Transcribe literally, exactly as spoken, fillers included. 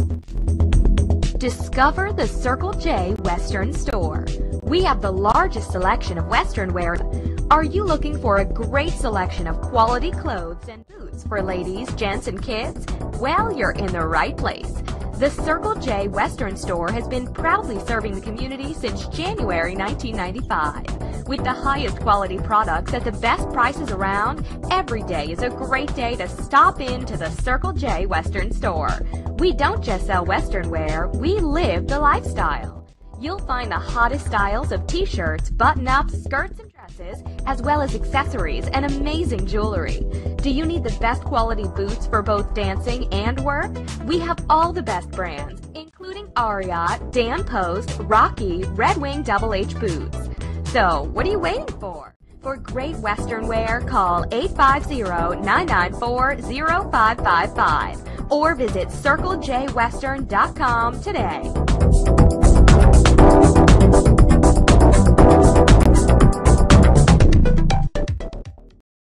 Discover the Circle J Western Store. We have the largest selection of Western wear. Are you looking for a great selection of quality clothes and boots for ladies, gents, and kids? Well, you're in the right place. The Circle J Western Store has been proudly serving the community since January nineteen ninety-five. With the highest quality products at the best prices around, every day is a great day to stop in to the Circle J Western Store. We don't just sell Western wear, we live the lifestyle. You'll find the hottest styles of t-shirts, button-ups, skirts, and dresses, as well as accessories and amazing jewelry. Do you need the best quality boots for both dancing and work? We have all the best brands, including Ariat, Dan Post, Rocky, Red Wing Double H boots. So, what are you waiting for? For great Western wear, call eight five zero, nine nine four, zero five five five or visit circle j western dot com today.